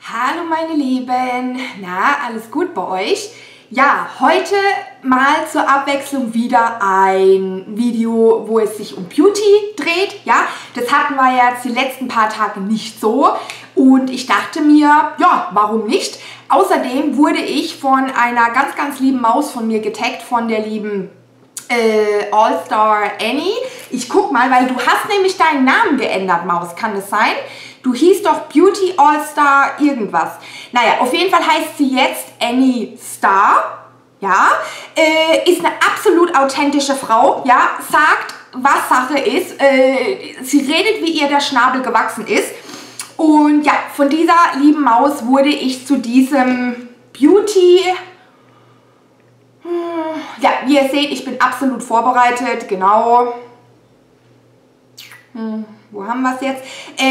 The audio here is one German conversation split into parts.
Hallo meine Lieben, na, alles gut bei euch? Ja, heute mal zur Abwechslung wieder ein Video, wo es sich um Beauty dreht. Ja, das hatten wir jetzt die letzten paar Tage nicht so und ich dachte mir, ja, warum nicht? Außerdem wurde ich von einer ganz, ganz lieben Maus von mir getaggt, von der lieben All-Star Annie. Ich guck mal, weil du hast nämlich deinen Namen geändert, Maus, kann das sein? Du hieß doch Beauty All-Star irgendwas. Naja, auf jeden Fall heißt sie jetzt Annie Star. Ja, ist eine absolut authentische Frau. Ja, sagt, was Sache ist. Sie redet, wie ihr der Schnabel gewachsen ist. Und ja, von dieser lieben Maus wurde ich zu diesem Beauty... Ja, wie ihr seht, ich bin absolut vorbereitet. Genau. Wo haben wir es jetzt?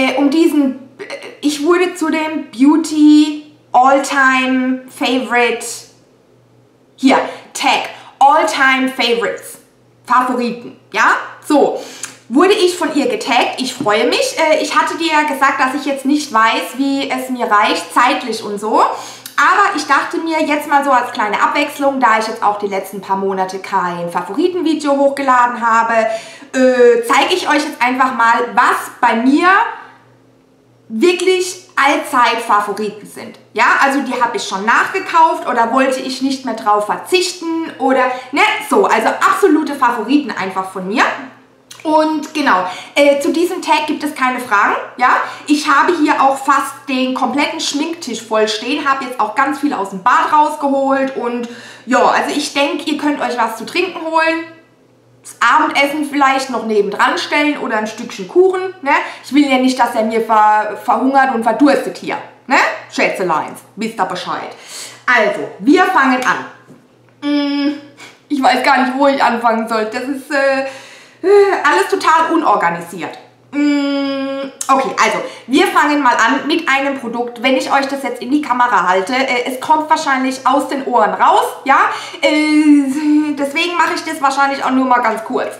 Ich wurde zu dem Beauty All-Time Favorite, hier, Tag, All-Time Favorites, Favoriten, ja, so, wurde ich von ihr getaggt, ich freue mich. Ich hatte dir ja gesagt, dass ich jetzt nicht weiß, wie es mir reicht, zeitlich und so. Aber ich dachte mir jetzt mal so als kleine Abwechslung, da ich jetzt auch die letzten paar Monate kein Favoritenvideo hochgeladen habe, zeige ich euch jetzt einfach mal, was bei mir wirklich Allzeit-Favoriten sind. Ja, also die habe ich schon nachgekauft oder wollte ich nicht mehr drauf verzichten oder ne, so, also absolute Favoriten einfach von mir. Und genau, zu diesem Tag gibt es keine Fragen, ja. Ich habe hier auch fast den kompletten Schminktisch voll stehen, habe jetzt auch ganz viel aus dem Bad rausgeholt und ja, also ich denke, ihr könnt euch was zu trinken holen, das Abendessen vielleicht noch nebendran stellen oder ein Stückchen Kuchen, ne. Ich will ja nicht, dass er mir verhungert und verdurstet hier, ne. Schätzeleins, wisst ihr Bescheid. Also, wir fangen an. Ich weiß gar nicht, wo ich anfangen soll, das ist... alles total unorganisiert. Okay, also wir fangen mal an mit einem Produkt. Wenn ich euch das jetzt in die Kamera halte, es kommt wahrscheinlich aus den Ohren raus, ja. Deswegen mache ich das wahrscheinlich auch nur mal ganz kurz.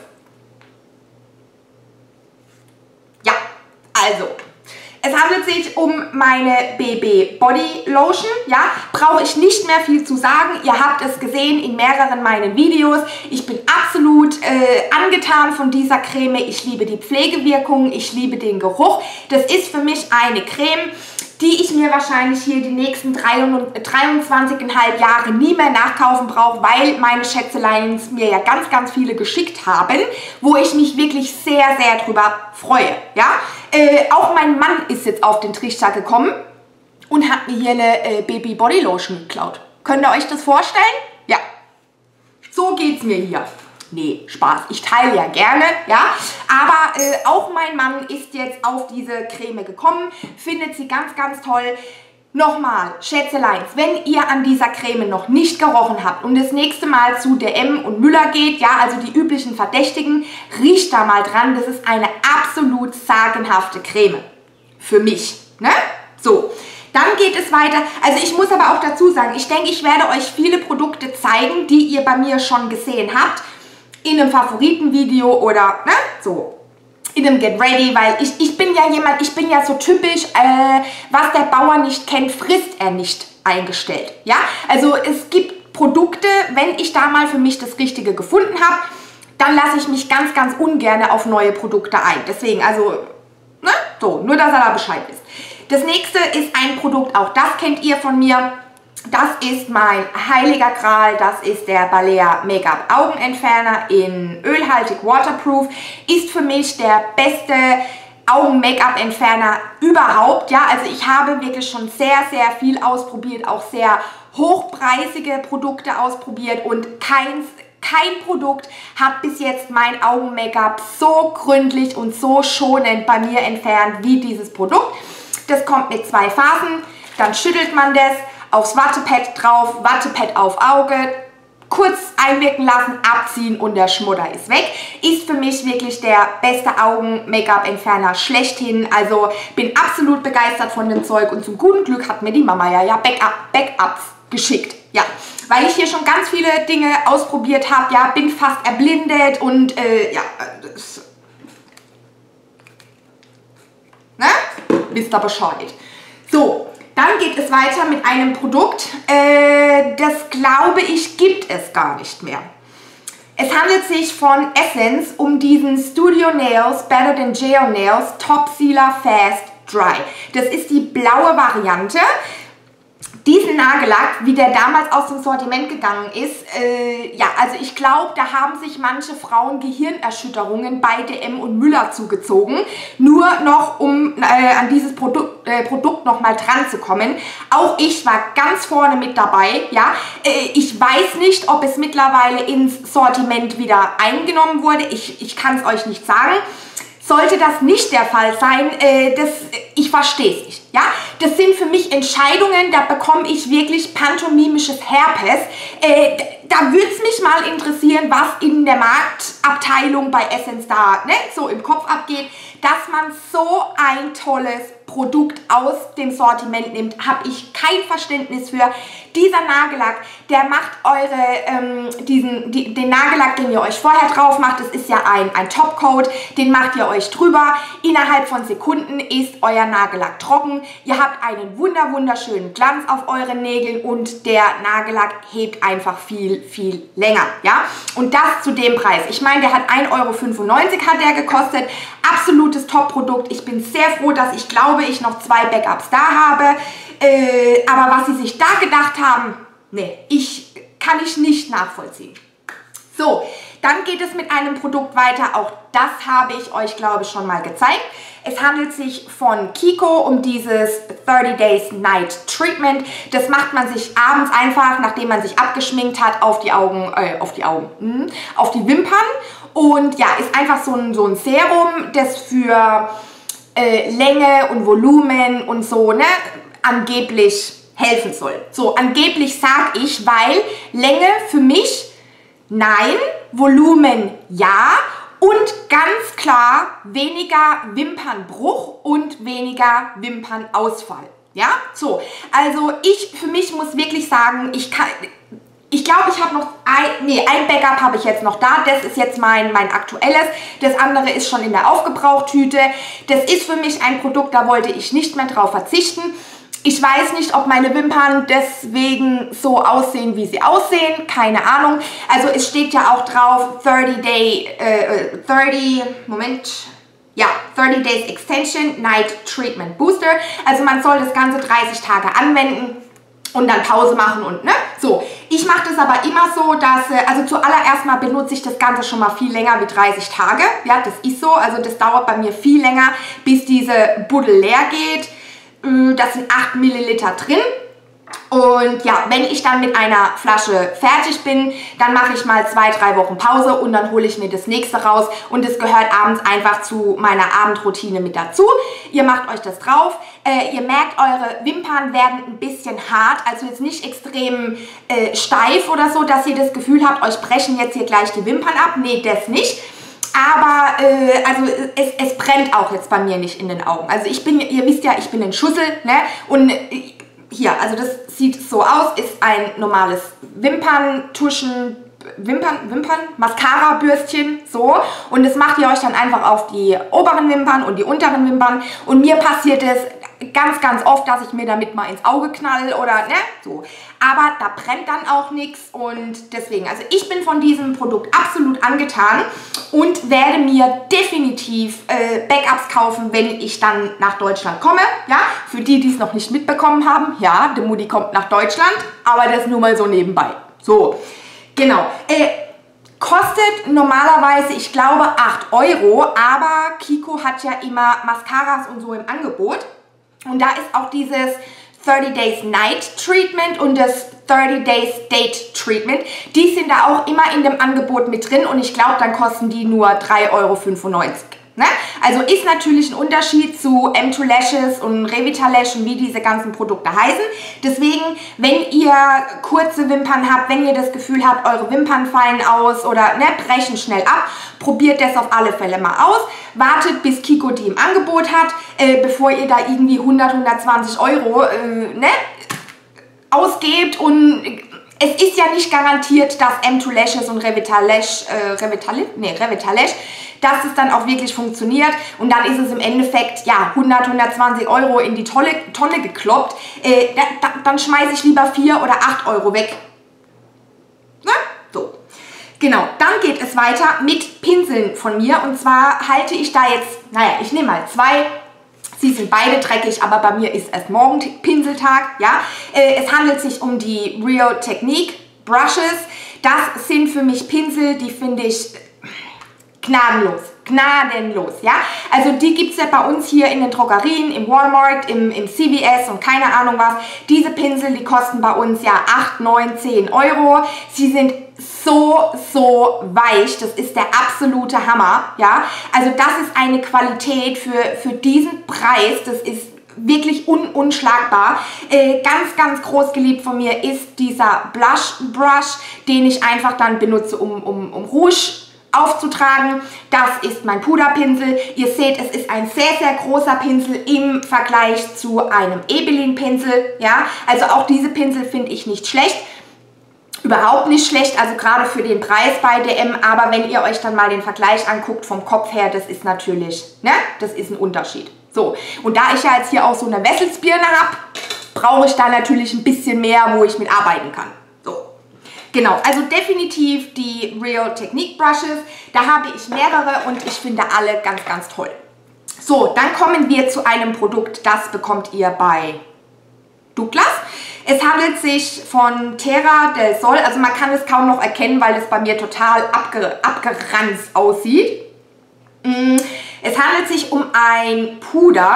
Ja, also... Es handelt sich um meine BB Body Lotion, ja, brauche ich nicht mehr viel zu sagen, ihr habt es gesehen in mehreren meinen Videos, ich bin absolut angetan von dieser Creme, ich liebe die Pflegewirkung, ich liebe den Geruch, das ist für mich eine Creme, die ich mir wahrscheinlich hier die nächsten 23,5 Jahre nie mehr nachkaufen brauche, weil meine Schätzeleins mir ja ganz, ganz viele geschickt haben, wo ich mich wirklich sehr, sehr drüber freue. Ja? Auch mein Mann ist jetzt auf den Trichter gekommen und hat mir hier eine Baby Body Lotion geklaut. Könnt ihr euch das vorstellen? Ja. So geht's mir hier. Nee, Spaß. Ich teile ja gerne, ja. Aber auch mein Mann ist jetzt auf diese Creme gekommen, findet sie ganz, ganz toll. Nochmal, Schätzeleins, wenn ihr an dieser Creme noch nicht gerochen habt und das nächste Mal zu DM und Müller geht, ja, also die üblichen Verdächtigen, riecht da mal dran. Das ist eine absolut sagenhafte Creme. Für mich, ne? So. Dann geht es weiter, also ich muss aber auch dazu sagen, ich denke, ich werde euch viele Produkte zeigen, die ihr bei mir schon gesehen habt, in einem Favoritenvideo oder, ne, so, in einem Get Ready, weil ich bin ja jemand, ich bin ja so typisch, was der Bauer nicht kennt, frisst er nicht eingestellt, ja, also es gibt Produkte, wenn ich da mal für mich das Richtige gefunden habe, dann lasse ich mich ganz, ganz ungern auf neue Produkte ein, deswegen, also, ne, so, nur, dass ihr da Bescheid wisst. Das nächste ist ein Produkt, auch das kennt ihr von mir. Das ist mein heiliger Gral, das ist der Balea Make-up Augenentferner in ölhaltig waterproof. Ist für mich der beste Augen-Make-up-Entferner überhaupt. Ja, also ich habe wirklich schon sehr, sehr viel ausprobiert, auch sehr hochpreisige Produkte ausprobiert und kein Produkt hat bis jetzt mein Augen-Make-up so gründlich und so schonend bei mir entfernt wie dieses Produkt. Das kommt mit 2 Phasen, dann schüttelt man das, aufs Wattepad drauf, Wattepad auf Auge, kurz einwirken lassen, abziehen und der Schmudder ist weg. Ist für mich wirklich der beste Augen-Make-up-Entferner schlechthin. Also bin absolut begeistert von dem Zeug und zum guten Glück hat mir die Mama ja Backups geschickt. Ja, weil ich hier schon ganz viele Dinge ausprobiert habe, ja, bin fast erblindet und ja, ne? Wisst ihr Bescheid. So, Dann geht es weiter mit einem Produkt, das glaube ich gibt es gar nicht mehr. Es handelt sich von Essence um diesen Studio Nails Better Than Gel Nails Top Sealer Fast Dry. Das ist die blaue Variante. Diesen Nagellack, wie der damals aus dem Sortiment gegangen ist, ja, also ich glaube, da haben sich manche Frauen Gehirnerschütterungen bei DM und Müller zugezogen, nur noch um an dieses Produkt nochmal dran zu kommen. Auch ich war ganz vorne mit dabei, ja. Ich weiß nicht, ob es mittlerweile ins Sortiment wieder eingenommen wurde, ich kann es euch nicht sagen. Sollte das nicht der Fall sein, ich verstehe es nicht. Ja? Das sind für mich Entscheidungen, da bekomme ich wirklich pantomimisches Herpes. Da würde es mich mal interessieren, was in der Marktabteilung bei Essence da so im Kopf abgeht, dass man so ein tolles Produkt aus dem Sortiment nimmt, habe ich kein Verständnis für. Dieser Nagellack, der macht den Nagellack, den ihr euch vorher drauf macht, das ist ja ein Topcoat, den macht ihr euch drüber. Innerhalb von Sekunden ist euer Nagellack trocken. Ihr habt einen wunderschönen Glanz auf euren Nägeln und der Nagellack hebt einfach viel länger. Ja? Und das zu dem Preis. Ich meine, der hat 1,95 € hat der gekostet. Absolutes Top-Produkt. Ich bin sehr froh, dass ich glaube, ich noch 2 Backups da habe. Aber was sie sich da gedacht haben, nee, kann ich nicht nachvollziehen. So, dann geht es mit einem Produkt weiter. Auch das habe ich euch, glaube ich, schon mal gezeigt. Es handelt sich von Kiko um dieses 30 Days Night Treatment. Das macht man sich abends einfach, nachdem man sich abgeschminkt hat, auf die Wimpern. Und ja, ist einfach so ein Serum, das für Länge und Volumen und so, ne, angeblich helfen soll. So, angeblich sage ich, weil Länge für mich nein, Volumen ja und ganz klar weniger Wimpernbruch und weniger Wimpernausfall. Ja, so, also für mich muss wirklich sagen, ich glaube, ich habe noch ein Backup habe ich jetzt noch da. Das ist jetzt mein aktuelles. Das andere ist schon in der Aufgebrauchtüte. Das ist für mich ein Produkt, da wollte ich nicht mehr drauf verzichten. Ich weiß nicht, ob meine Wimpern deswegen so aussehen, wie sie aussehen. Keine Ahnung. Also es steht ja auch drauf 30 Days Extension Night Treatment Booster. Also man soll das Ganze 30 Tage anwenden und dann Pause machen und ne, so. Ich mache das aber immer so, dass, also zuallererst mal benutze ich das Ganze schon mal viel länger wie 30 Tage. Ja, das ist so, also das dauert bei mir viel länger, bis diese Buddel leer geht. Das sind 8 Milliliter drin. Und ja, wenn ich dann mit einer Flasche fertig bin, dann mache ich mal 2-3 Wochen Pause und dann hole ich mir das nächste raus und es gehört abends einfach zu meiner Abendroutine mit dazu. Ihr macht euch das drauf. Ihr merkt, eure Wimpern werden ein bisschen hart, also jetzt nicht extrem steif oder so, dass ihr das Gefühl habt, euch brechen jetzt hier gleich die Wimpern ab. Nee, das nicht. Aber also es brennt auch jetzt bei mir nicht in den Augen. Also ihr wisst ja, ich bin ein Schussel, ne? Und hier, also das sieht so aus, ist ein normales Mascara-Bürstchen, so. Und das macht ihr euch dann einfach auf die oberen Wimpern und die unteren Wimpern. Und mir passiert es ganz oft, dass ich mir damit mal ins Auge knall oder, ne, so. Aber da brennt dann auch nichts und deswegen, also ich bin von diesem Produkt absolut angetan und werde mir definitiv Backups kaufen, wenn ich dann nach Deutschland komme, ja. Für die, die es noch nicht mitbekommen haben, ja, die Mutti kommt nach Deutschland, aber das nur mal so nebenbei. So, genau. Kostet normalerweise, ich glaube, 8 €, aber Kiko hat ja immer Mascaras und so im Angebot. Und da ist auch dieses 30 Days Night Treatment und das 30 Days Date Treatment. Die sind da auch immer in dem Angebot mit drin und ich glaube, dann kosten die nur 3,95 €. Ne? Also ist natürlich ein Unterschied zu M2 Lashes und Revitalash und wie diese ganzen Produkte heißen. Deswegen, wenn ihr kurze Wimpern habt, wenn ihr das Gefühl habt, eure Wimpern fallen aus oder ne, brechen schnell ab, probiert das auf alle Fälle mal aus. Wartet, bis Kiko die im Angebot hat, bevor ihr da irgendwie 100, 120 € ne, ausgebt und es ist ja nicht garantiert, dass M2 Lashes und Revitalash, dass es dann auch wirklich funktioniert und dann ist es im Endeffekt, ja, 100, 120 Euro in die Tonne gekloppt. Dann schmeiße ich lieber 4 oder 8 Euro weg. Ne? So. Genau, dann geht es weiter mit Pinseln von mir und zwar halte ich da jetzt, naja, ich nehme mal 2. Sie sind beide dreckig, aber bei mir ist erst morgen Pinseltag, ja. Es handelt sich um die Real Technique Brushes. Das sind für mich Pinsel, die finde ich gnadenlos, ja. Also die gibt es ja bei uns hier in den Drogerien, im Walmart, im CVS und keine Ahnung was. Diese Pinsel, die kosten bei uns ja 8, 9, 10 Euro. Sie sind so weich, das ist der absolute Hammer, ja. Also das ist eine Qualität für diesen Preis, das ist wirklich unschlagbar. Ganz groß geliebt von mir ist dieser Blush Brush, den ich einfach dann benutze, um Rouge aufzutragen. Das ist mein Puderpinsel. Ihr seht, es ist ein sehr großer Pinsel im Vergleich zu einem Ebelin-Pinsel, ja. Also auch diese Pinsel finde ich nicht schlecht. Überhaupt nicht schlecht, also gerade für den Preis bei DM, aber wenn ihr euch dann mal den Vergleich anguckt vom Kopf her, das ist natürlich, ne, das ist ein Unterschied. So, und da ich ja jetzt hier auch so eine Wesselsbirne habe, brauche ich da natürlich ein bisschen mehr, wo ich mit arbeiten kann. So, genau, also definitiv die Real Technique Brushes, da habe ich mehrere und ich finde alle ganz toll. So, dann kommen wir zu einem Produkt, das bekommt ihr bei Douglas. Es handelt sich von Terra del Sol, also man kann es kaum noch erkennen, weil es bei mir total abgeranzt aussieht. Es handelt sich um ein Puder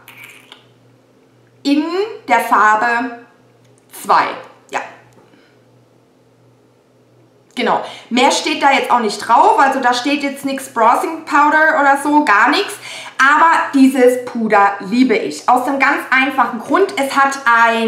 in der Farbe 2. Ja. Genau. Mehr steht da jetzt auch nicht drauf, also da steht jetzt nichts Bronzing Powder oder so, gar nichts. Aber dieses Puder liebe ich. Aus einem ganz einfachen Grund. Es hat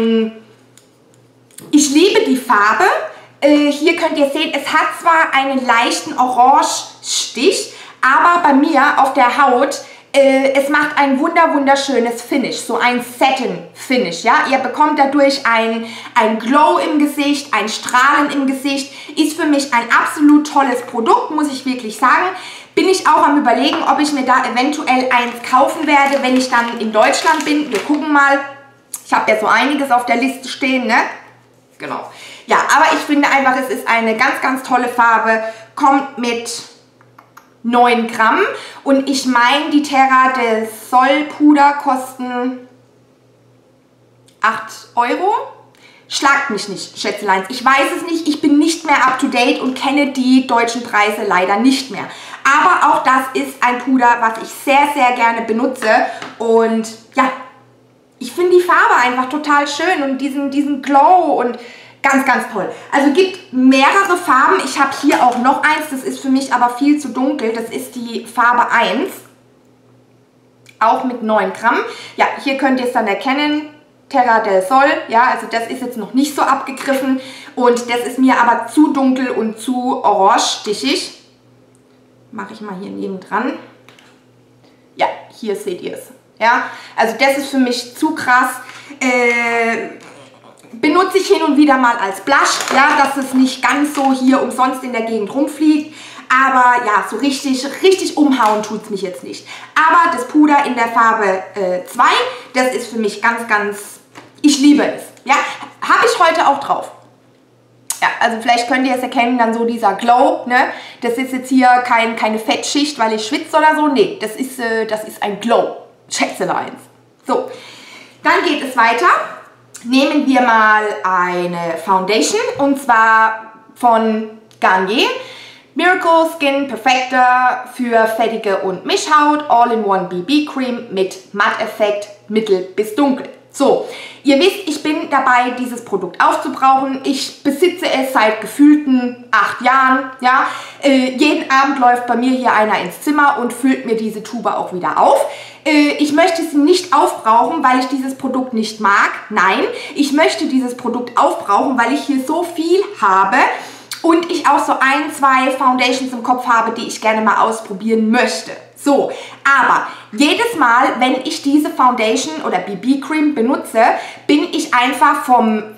ich liebe die Farbe. Hier könnt ihr sehen, es hat zwar einen leichten Orange-Stich, aber bei mir auf der Haut, es macht ein wunderschönes Finish, so ein Satin-Finish, ja. Ihr bekommt dadurch ein Glow im Gesicht, ein Strahlen im Gesicht. Ist für mich ein absolut tolles Produkt, muss ich wirklich sagen. Bin ich auch am Überlegen, ob ich mir da eventuell eins kaufen werde, wenn ich dann in Deutschland bin. Wir gucken mal. Ich habe ja so einiges auf der Liste stehen, ne? Genau. Ja, aber ich finde einfach, es ist eine ganz tolle Farbe. Kommt mit 9 Gramm. Und ich meine, die Terra del Sol Puder kosten 8 Euro. Schlagt mich nicht, Schätzeleins. Ich weiß es nicht. Ich bin nicht mehr up to date und kenne die deutschen Preise leider nicht mehr. Aber auch das ist ein Puder, was ich sehr gerne benutze. Und ja, ich finde die Farbe einfach total schön und diesen Glow und ganz toll. Also gibt mehrere Farben. Ich habe hier auch noch eins, das ist für mich aber viel zu dunkel. Das ist die Farbe 1. Auch mit 9 Gramm. Ja, hier könnt ihr es dann erkennen. Terra del Sol. Ja, also das ist jetzt noch nicht so abgegriffen. Und das ist mir aber zu dunkel und zu orange-stichig. Mache ich mal hier nebendran. Ja, hier seht ihr es. Ja, also das ist für mich zu krass. Benutze ich hin und wieder mal als Blush, ja, dass es nicht ganz so hier umsonst in der Gegend rumfliegt. Aber ja, so richtig umhauen tut es mich jetzt nicht. Aber das Puder in der Farbe 2, das ist für mich ganz, ich liebe es. Ja, habe ich heute auch drauf. Ja, also vielleicht könnt ihr es erkennen, dann so dieser Glow, ne? Das ist jetzt hier keine Fettschicht, weil ich schwitze oder so. Nee, das ist ein Glow. Schätzeleins. So, dann geht es weiter. Nehmen wir mal eine Foundation und zwar von Garnier. Miracle Skin Perfector für fettige und Mischhaut. All-in-One BB Cream mit Matteffekt mittel bis dunkel. So, ihr wisst, ich bin dabei, dieses Produkt aufzubrauchen. Ich besitze es seit gefühlten 8 Jahren. Ja? Jeden Abend läuft bei mir hier einer ins Zimmer und füllt mir diese Tube auch wieder auf. Ich möchte sie nicht aufbrauchen, weil ich dieses Produkt nicht mag. Nein, ich möchte dieses Produkt aufbrauchen, weil ich hier so viel habe und ich auch so 1, 2 Foundations im Kopf habe, die ich gerne mal ausprobieren möchte. So, aber jedes Mal, wenn ich diese Foundation oder BB Cream benutze, bin ich einfach vom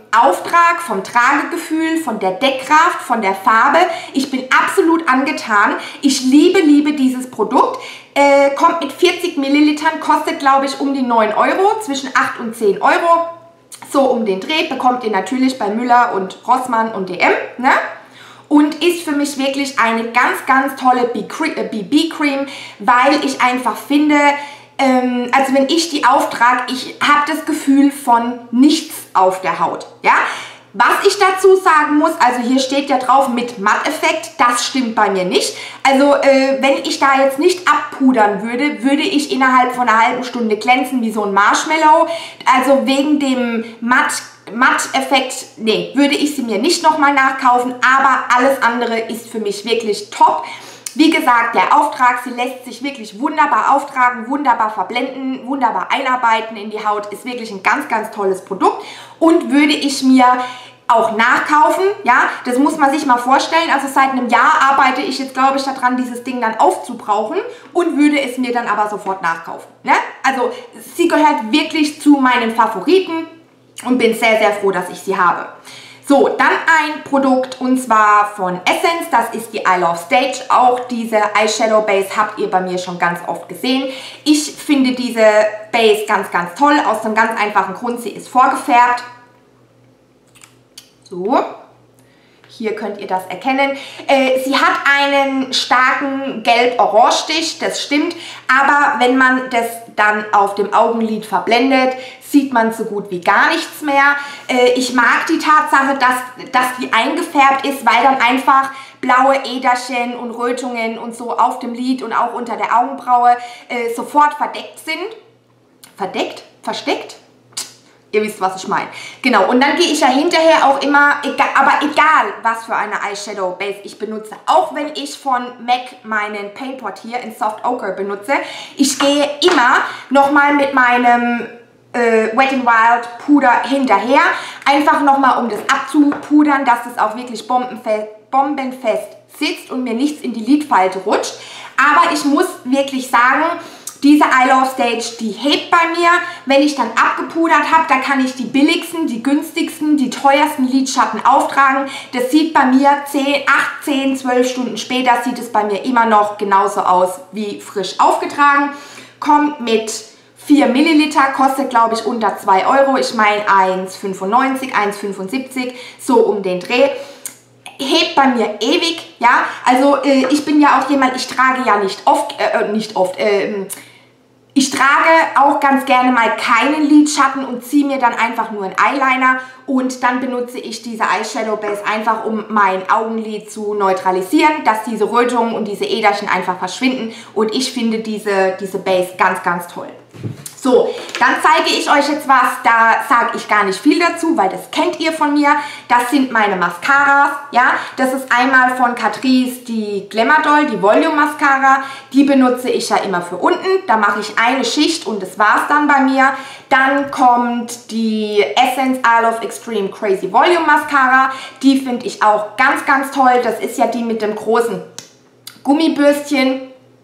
Auftrag, vom Tragegefühl, von der Deckkraft, von der Farbe. Ich bin absolut angetan. Ich liebe dieses Produkt. Kommt mit 40 Millilitern, kostet glaube ich um die 9 Euro, zwischen 8 und 10 Euro. So um den Dreh bekommt ihr natürlich bei Müller und Rossmann und DM, ne? Und ist für mich wirklich eine ganz tolle BB-Cream, weil ich einfach finde, also wenn ich die auftrage, ich habe das Gefühl von nichts auf der Haut, ja. Was ich dazu sagen muss, also hier steht ja drauf mit Matteffekt, das stimmt bei mir nicht. Also wenn ich da jetzt nicht abpudern würde, würde ich innerhalb von einer halben Stunde glänzen wie so ein Marshmallow. Also wegen dem Matteffekt, nee, würde ich sie mir nicht nochmal nachkaufen, aber alles andere ist für mich wirklich top. Wie gesagt, der Auftrag, sie lässt sich wirklich wunderbar auftragen, wunderbar verblenden, wunderbar einarbeiten in die Haut, ist wirklich ein ganz tolles Produkt und würde ich mir auch nachkaufen, ja, das muss man sich mal vorstellen, also seit einem Jahr arbeite ich jetzt, glaube ich, daran, dieses Ding dann aufzubrauchen und würde es mir dann aber sofort nachkaufen, ne? Also sie gehört wirklich zu meinen Favoriten und bin sehr froh, dass ich sie habe. So, dann ein Produkt und zwar von Essence, das ist die I Love Stage. Auch diese Eyeshadow Base habt ihr bei mir schon ganz oft gesehen. Ich finde diese Base ganz toll, aus einem ganz einfachen Grund, sie ist vorgefärbt. So, hier könnt ihr das erkennen. Sie hat einen starken Gelb-Orange-Stich, das stimmt, aber wenn man das dann auf dem Augenlid verblendet, sieht man so gut wie gar nichts mehr. Ich mag die Tatsache, dass die eingefärbt ist, weil dann einfach blaue Äderchen und Rötungen und so auf dem Lid und auch unter der Augenbraue sofort verdeckt sind. Verdeckt? Versteckt? Ihr wisst, was ich meine. Genau, und dann gehe ich ja hinterher auch immer, egal was für eine Eyeshadow Base ich benutze, auch wenn ich von MAC meinen Paintpot hier in Soft Ochre benutze, ich gehe immer nochmal mit meinem Wet n Wild Puder hinterher, einfach nochmal um das abzupudern, dass es auch wirklich bombenfest sitzt und mir nichts in die Lidfalte rutscht. Aber ich muss wirklich sagen, diese I Love Stage, die hebt bei mir. Wenn ich dann abgepudert habe, da kann ich die billigsten, die günstigsten, die teuersten Lidschatten auftragen. Das sieht bei mir 8, 10, 12 Stunden später, sieht es bei mir immer noch genauso aus wie frisch aufgetragen. Kommt mit 4 Milliliter, kostet glaube ich unter 2 Euro. Ich meine 1,95, 1,75, so um den Dreh. Hebt bei mir ewig, ja. Also ich bin ja auch jemand, ich trage ja ich trage auch ganz gerne mal keinen Lidschatten und ziehe mir dann einfach nur einen Eyeliner und dann benutze ich diese Eyeshadow Base einfach, um mein Augenlid zu neutralisieren, dass diese Rötungen und diese Äderchen einfach verschwinden und ich finde diese Base ganz toll. So, dann zeige ich euch jetzt was, da sage ich gar nicht viel dazu, weil das kennt ihr von mir. Das sind meine Mascaras, ja. Das ist einmal von Catrice die Glamour Doll, die Volume Mascara. Die benutze ich ja immer für unten. Da mache ich eine Schicht und das war's dann bei mir. Dann kommt die Essence I Love Extreme Crazy Volume Mascara. Die finde ich auch ganz toll. Das ist ja die mit dem großen Gummibürstchen.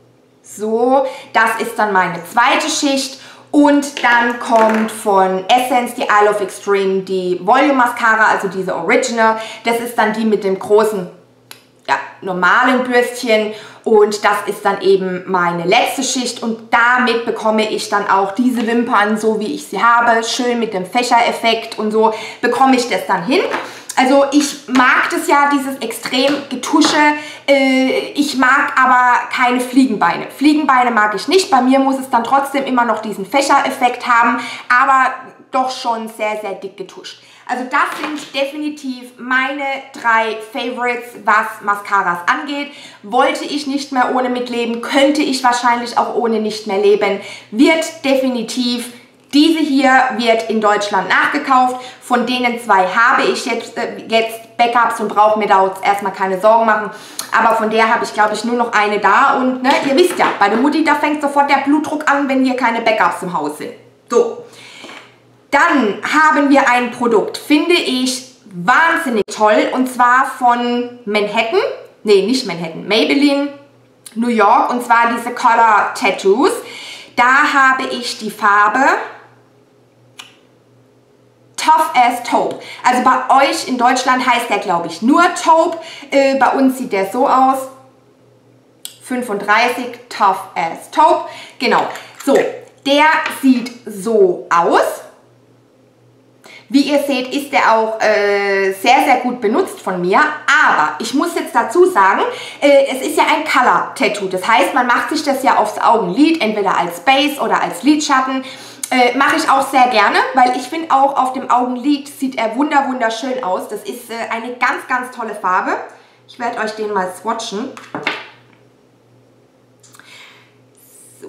So, das ist dann meine zweite Schicht. Und dann kommt von Essence die I Love Extreme die Volume Mascara, also diese Original. Das ist dann die mit dem großen, ja, normalen Bürstchen. Und das ist dann eben meine letzte Schicht. Und damit bekomme ich dann auch diese Wimpern, so wie ich sie habe. Schön mit dem Fächereffekt und so bekomme ich das dann hin. Also ich mag das ja, dieses extrem Getusche. Ich mag aber keine Fliegenbeine. Fliegenbeine mag ich nicht. Bei mir muss es dann trotzdem immer noch diesen Fächereffekt haben, aber doch schon sehr dick getuscht. Also das sind definitiv meine 3 Favorites, was Mascaras angeht. Wollte ich nicht mehr ohne mitleben, könnte ich wahrscheinlich auch ohne nicht mehr leben. Wird definitiv. Diese hier wird in Deutschland nachgekauft. Von denen 2 habe ich jetzt Backups und brauche mir da jetzt erstmal keine Sorgen machen. Aber von der habe ich, glaube ich, nur noch eine da. Und ne, ihr wisst ja, bei der Mutti, da fängt sofort der Blutdruck an, wenn hier keine Backups im Haus sind. So, dann haben wir ein Produkt, finde ich wahnsinnig toll. Und zwar von Manhattan. Nee, nicht Manhattan, Maybelline New York. Und zwar diese Color Tattoos. Da habe ich die Farbe Tough as Taupe. Also bei euch in Deutschland heißt der, glaube ich, nur Taupe. Bei uns sieht der so aus. 35 Tough as Taupe. Genau. So, der sieht so aus. Wie ihr seht, ist der auch sehr, sehr gut benutzt von mir. Aber ich muss jetzt dazu sagen, es ist ja ein Color-Tattoo. Das heißt, man macht sich das ja aufs Augenlid, entweder als Base oder als Lidschatten. Mache ich auch sehr gerne, weil ich finde auch auf dem Augenlid sieht er wunderschön aus. Das ist eine ganz, ganz tolle Farbe. Ich werde euch den mal swatchen. So.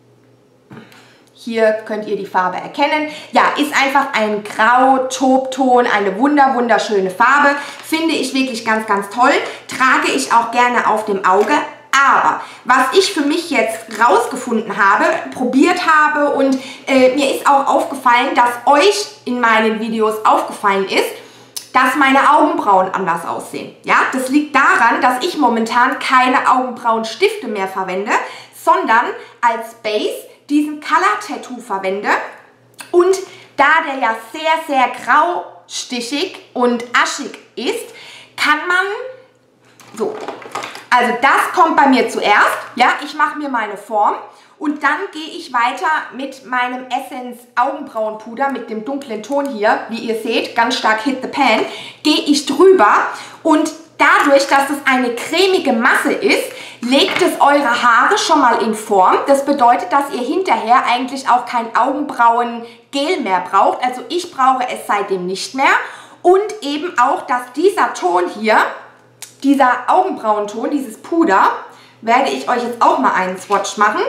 Hier könnt ihr die Farbe erkennen. Ja, ist einfach ein Grau-Taubton, eine wunderschöne Farbe. Finde ich wirklich ganz, ganz toll. Trage ich auch gerne auf dem Auge. Aber was ich für mich jetzt rausgefunden habe, probiert habe und mir ist auch aufgefallen, dass euch in meinen Videos aufgefallen ist, dass meine Augenbrauen anders aussehen. Ja, das liegt daran, dass ich momentan keine Augenbrauenstifte mehr verwende, sondern als Base diesen Color Tattoo verwende. Und da der ja sehr, sehr graustichig und aschig ist, kann man so... Also das kommt bei mir zuerst, ja, ich mache mir meine Form und dann gehe ich weiter mit meinem Essence Augenbrauenpuder mit dem dunklen Ton hier, wie ihr seht, ganz stark Hit the Pan, gehe ich drüber und dadurch, dass es eine cremige Masse ist, legt es eure Haare schon mal in Form. Das bedeutet, dass ihr hinterher eigentlich auch kein Augenbrauengel mehr braucht, also ich brauche es seitdem nicht mehr und eben auch, dass dieser Ton hier, dieser Augenbrauenton, dieses Puder, werde ich euch jetzt auch mal einen Swatch machen,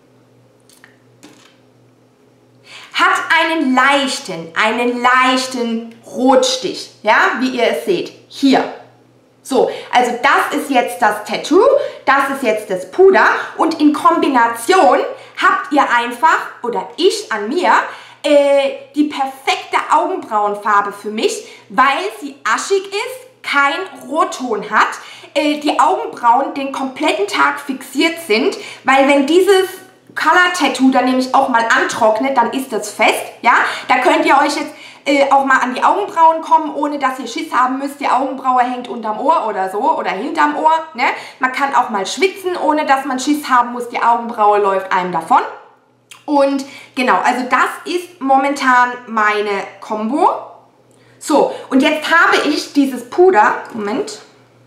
hat einen leichten Rotstich, ja, wie ihr es seht, hier. So, also das ist jetzt das Tattoo, das ist jetzt das Puder und in Kombination habt ihr einfach, oder ich an mir, die perfekte Augenbrauenfarbe für mich, weil sie aschig ist, kein Rotton hat, die Augenbrauen den kompletten Tag fixiert sind, weil wenn dieses Color Tattoo dann nämlich auch mal antrocknet, dann ist das fest, ja, da könnt ihr euch jetzt auch mal an die Augenbrauen kommen, ohne dass ihr Schiss haben müsst, die Augenbraue hängt unterm Ohr oder so oder hinterm Ohr, ne? Man kann auch mal schwitzen, ohne dass man Schiss haben muss, die Augenbraue läuft einem davon. Und genau, also das ist momentan meine Kombo. So, und jetzt habe ich dieses Puder, Moment,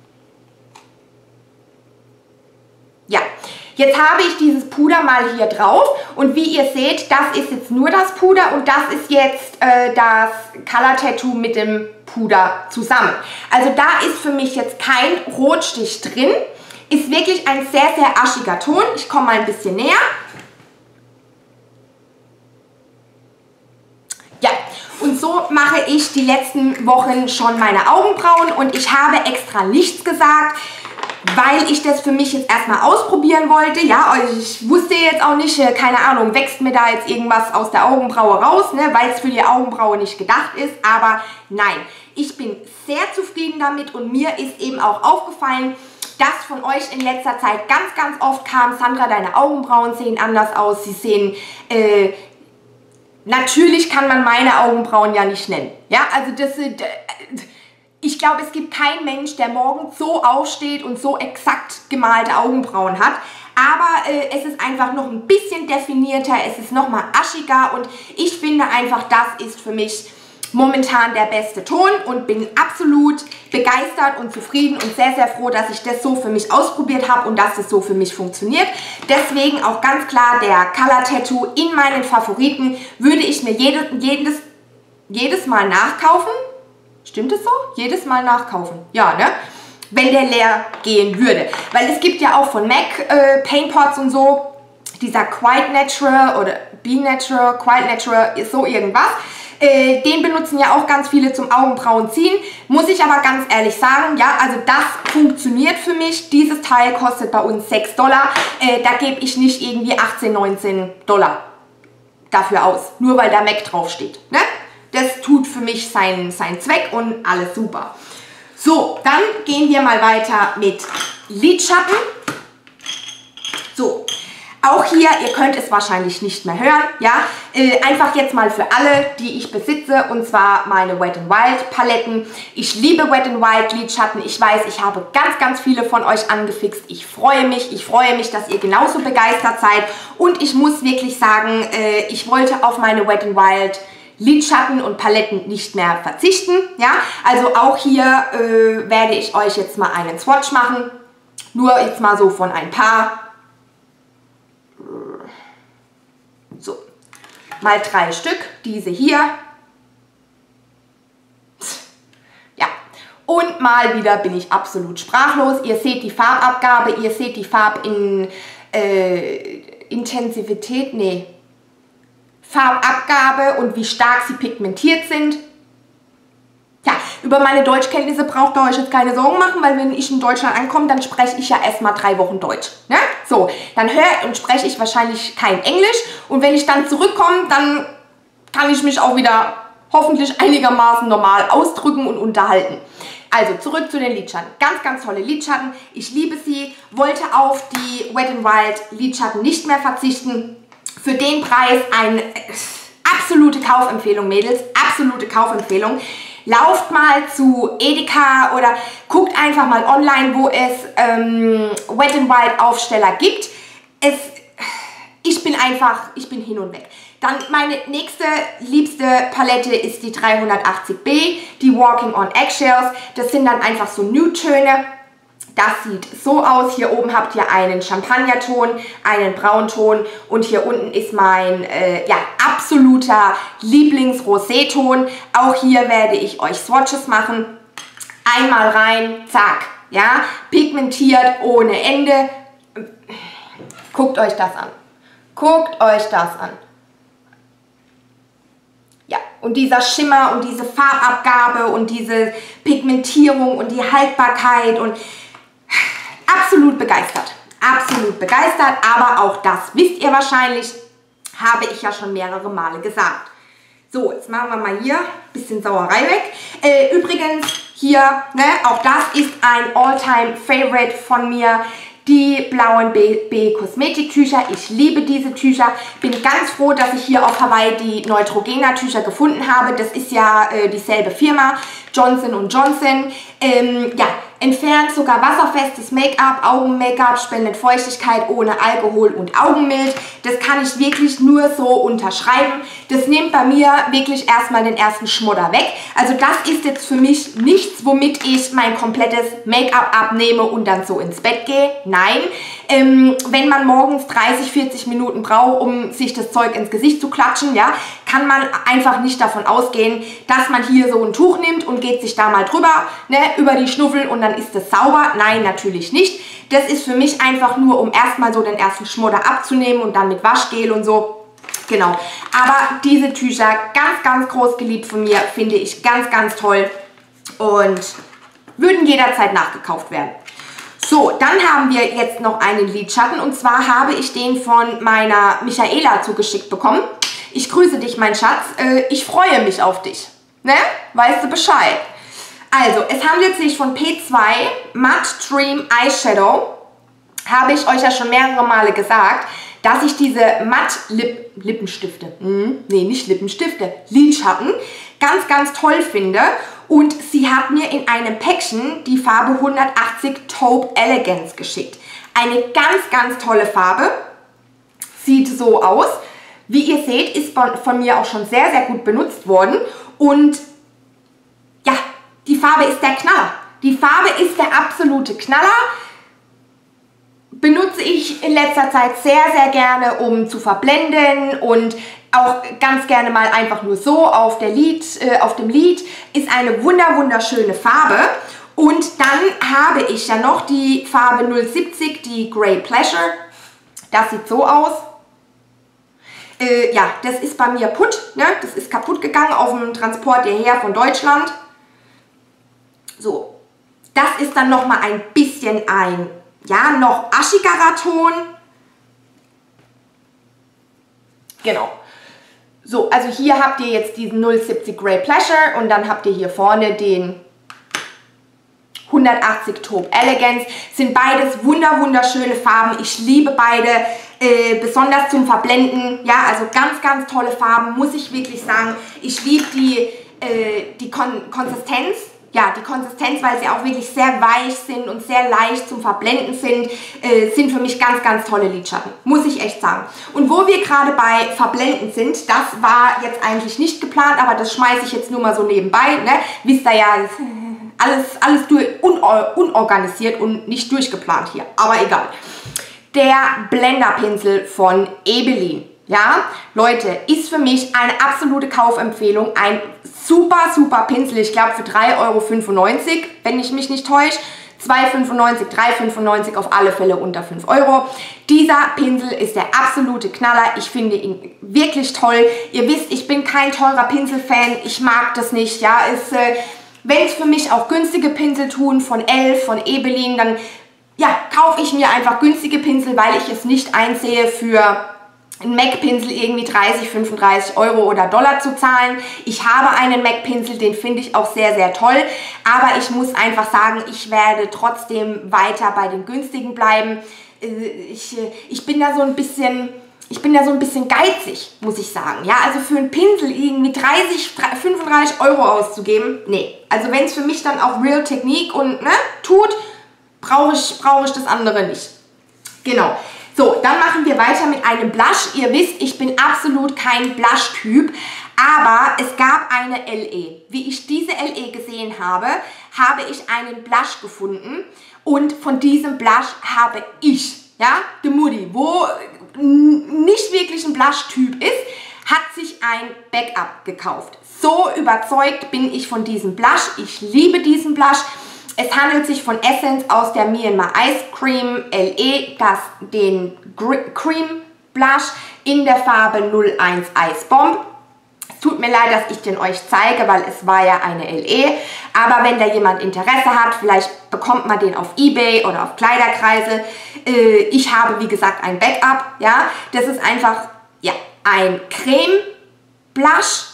ja, jetzt habe ich dieses Puder mal hier drauf und wie ihr seht, das ist jetzt nur das Puder und das ist jetzt das Color Tattoo mit dem Puder zusammen. Also da ist für mich jetzt kein Rotstich drin, ist wirklich ein sehr, sehr aschiger Ton. Ich komme mal ein bisschen näher. Ja. Und so mache ich die letzten Wochen schon meine Augenbrauen und ich habe extra nichts gesagt, weil ich das für mich jetzt erstmal ausprobieren wollte. Ja, ich wusste jetzt auch nicht, keine Ahnung, wächst mir da jetzt irgendwas aus der Augenbraue raus, ne, weil es für die Augenbraue nicht gedacht ist. Aber nein, ich bin sehr zufrieden damit und mir ist eben auch aufgefallen, dass von euch in letzter Zeit ganz, ganz oft kam, Sandra, deine Augenbrauen sehen anders aus, sie sehen... Natürlich kann man meine Augenbrauen ja nicht nennen. Ja, also das sind, ich glaube, es gibt keinen Mensch, der morgens so aufsteht und so exakt gemalte Augenbrauen hat. Aber es ist einfach noch ein bisschen definierter, es ist noch mal aschiger und ich finde einfach, das ist für mich momentan der beste Ton und bin absolut begeistert und zufrieden und sehr, sehr froh, dass ich das so für mich ausprobiert habe und dass das so für mich funktioniert. Deswegen auch ganz klar der Color Tattoo in meinen Favoriten, würde ich mir jedes Mal nachkaufen. Stimmt es so? Jedes Mal nachkaufen. Ja, ne? Wenn der leer gehen würde. Weil es gibt ja auch von MAC Paintpots und so, dieser Quite Natural oder Be Natural, Quite Natural, ist so irgendwas. Den benutzen ja auch ganz viele zum Augenbrauen ziehen. Muss ich aber ganz ehrlich sagen, ja, also das funktioniert für mich. Dieses Teil kostet bei uns $6. Da gebe ich nicht irgendwie 18, $19 dafür aus. Nur weil da MAC draufsteht. Ne? Das tut für mich seinen Zweck und alles super. So, dann gehen wir mal weiter mit Lidschatten. So, Auch hier, ihr könnt es wahrscheinlich nicht mehr hören, ja, einfach jetzt mal für alle, die ich besitze, und zwar meine Wet n Wild Paletten. Ich liebe Wet n Wild Lidschatten. Ich weiß, ich habe ganz, ganz viele von euch angefixt. Ich freue mich, dass ihr genauso begeistert seid. Und ich muss wirklich sagen, ich wollte auf meine Wet n Wild Lidschatten und Paletten nicht mehr verzichten, ja. Also auch hier werde ich euch jetzt mal einen Swatch machen. Nur jetzt mal so von ein paar. So, mal 3 Stück, diese hier. Ja, und mal wieder bin ich absolut sprachlos. Ihr seht die Farbabgabe, ihr seht die Farbintensivität, nee, Farbabgabe und wie stark sie pigmentiert sind. Ja, über meine Deutschkenntnisse braucht ihr euch jetzt keine Sorgen machen, weil wenn ich in Deutschland ankomme, dann spreche ich ja erstmal 3 Wochen Deutsch. Ne? So, dann höre und spreche ich wahrscheinlich kein Englisch und wenn ich dann zurückkomme, dann kann ich mich auch wieder hoffentlich einigermaßen normal ausdrücken und unterhalten. Also zurück zu den Lidschatten. Ganz, ganz tolle Lidschatten. Ich liebe sie, wollte auf die Wet n Wild Lidschatten nicht mehr verzichten. Für den Preis eine absolute Kaufempfehlung, Mädels, absolute Kaufempfehlung. Lauft mal zu Edeka oder guckt einfach mal online, wo es Wet n Wild Aufsteller gibt. Ich bin hin und weg. Dann meine nächste liebste Palette ist die 380B, die Walking on Eggshells. Das sind dann einfach so Nude-Töne. Das sieht so aus. Hier oben habt ihr einen Champagnerton, einen Braunton und hier unten ist mein ja, absoluter Lieblings-Rosé-Ton. Auch hier werde ich euch Swatches machen. Einmal rein, zack, ja, pigmentiert ohne Ende. Guckt euch das an. Guckt euch das an. Ja, und dieser Schimmer und diese Farbabgabe und diese Pigmentierung und die Haltbarkeit und absolut begeistert. Absolut begeistert, aber auch das wisst ihr wahrscheinlich, habe ich ja schon mehrere Male gesagt. So, jetzt machen wir mal hier ein bisschen Sauerei weg. Übrigens hier, ne, auch das ist ein All-Time-Favorite von mir. Die blauen B Kosmetiktücher. Ich liebe diese Tücher. Bin ganz froh, dass ich hier auf Hawaii die Neutrogena Tücher gefunden habe. Das ist ja dieselbe Firma, Johnson & Johnson. Ja, entfernt sogar wasserfestes Make-up, Augen-Make-up, spendet Feuchtigkeit ohne Alkohol und Augenmilch. Das kann ich wirklich nur so unterschreiben. Das nimmt bei mir wirklich erstmal den ersten Schmodder weg. Also das ist jetzt für mich nichts, womit ich mein komplettes Make-up abnehme und dann so ins Bett gehe. Nein, wenn man morgens 30, 40 Minuten braucht, um sich das Zeug ins Gesicht zu klatschen, ja, kann man einfach nicht davon ausgehen, dass man hier so ein Tuch nimmt und geht sich da mal drüber, ne, über die Schnuffel und dann ist das sauber. Nein, natürlich nicht. Das ist für mich einfach nur, um erstmal so den ersten Schmodder abzunehmen und dann mit Waschgel und so. Genau. Aber diese Tücher, ganz, ganz groß geliebt von mir, finde ich ganz, ganz toll und würden jederzeit nachgekauft werden. So, dann haben wir jetzt noch einen Lidschatten und zwar habe ich den von meiner Michaela zugeschickt bekommen. Ich grüße dich, mein Schatz. Ich freue mich auf dich. Ne? Weißt du Bescheid? Also, es handelt sich von P2 Matte Dream Eyeshadow. Habe ich euch ja schon mehrere Male gesagt, dass ich diese Matte Lippenstifte, nee, nicht Lippenstifte, Lidschatten, ganz, ganz toll finde. Und sie hat mir in einem Päckchen die Farbe 180 Taupe Elegance geschickt. Eine ganz, ganz tolle Farbe. Sieht so aus. Wie ihr seht, ist von mir auch schon sehr, sehr gut benutzt worden. Und ja, die Farbe ist der Knaller. Die Farbe ist der absolute Knaller. Benutze ich in letzter Zeit sehr, sehr gerne, um zu verblenden und auch ganz gerne mal einfach nur so auf dem Lid. Ist eine wunderschöne Farbe. Und dann habe ich ja noch die Farbe 070, die Grey Pleasure. Das sieht so aus. Ja, das ist bei mir putt, ne? Das ist kaputt gegangen auf dem Transport hierher von Deutschland. So, das ist dann nochmal ein bisschen ein, ja, noch aschigerer Ton. Genau. So, also hier habt ihr jetzt diesen 070 Grey Pleasure und dann habt ihr hier vorne den 180 Taupe Elegance. Sind beides wunderschöne Farben. Ich liebe beide. besonders zum Verblenden. Ja, also ganz, ganz tolle Farben, muss ich wirklich sagen. Ich liebe die Konsistenz. Ja, die Konsistenz, weil sie auch wirklich sehr weich sind und sehr leicht zum Verblenden sind, sind für mich ganz, ganz tolle Lidschatten. Muss ich echt sagen. Und wo wir gerade bei Verblenden sind, das war jetzt eigentlich nicht geplant, aber das schmeiße ich jetzt nur mal so nebenbei. Ne? Wisst ihr ja, alles unorganisiert und nicht durchgeplant hier. Aber egal. Der Blenderpinsel von Ebelin. Ja, Leute, ist für mich eine absolute Kaufempfehlung. Ein super, super Pinsel. Ich glaube für 3,95 €, wenn ich mich nicht täusche. 2,95 €, 3,95 € auf alle Fälle unter 5 €. Dieser Pinsel ist der absolute Knaller. Ich finde ihn wirklich toll. Ihr wisst, ich bin kein teurer Pinselfan. Ich mag das nicht. Ja, wenn es für mich auch günstige Pinsel tun von Elf, von Ebelin, dann ja, kaufe ich mir einfach günstige Pinsel, weil ich es nicht einsehe für einen MAC-Pinsel irgendwie 30, 35 € oder Dollar zu zahlen. Ich habe einen MAC-Pinsel, den finde ich auch sehr, sehr toll. Aber ich muss einfach sagen, ich werde trotzdem weiter bei den günstigen bleiben. Ich bin da so ein bisschen geizig, muss ich sagen. Ja, also für einen Pinsel irgendwie 30, 35 € auszugeben, nee. Also wenn es für mich dann auch Real Technique und tut, brauche ich das andere nicht. Genau. So, dann machen wir weiter mit einem Blush. Ihr wisst, ich bin absolut kein Blush-Typ, aber es gab eine LE. Wie ich diese LE gesehen habe, habe ich einen Blush gefunden und von diesem Blush habe ich, ja, die Mutti, wo nicht wirklich ein Blush-Typ ist, hat sich ein Backup gekauft. So überzeugt bin ich von diesem Blush. Ich liebe diesen Blush. Es handelt sich von Essence aus der Myanmar Ice Cream LE, den Cream Blush in der Farbe 01 Ice Bomb. Es tut mir leid, dass ich den euch zeige, weil es war ja eine LE. Aber wenn da jemand Interesse hat, vielleicht bekommt man den auf eBay oder auf Kleiderkreise. Ich habe, wie gesagt, ein Backup. Ja? Das ist einfach ja, ein Creme Blush.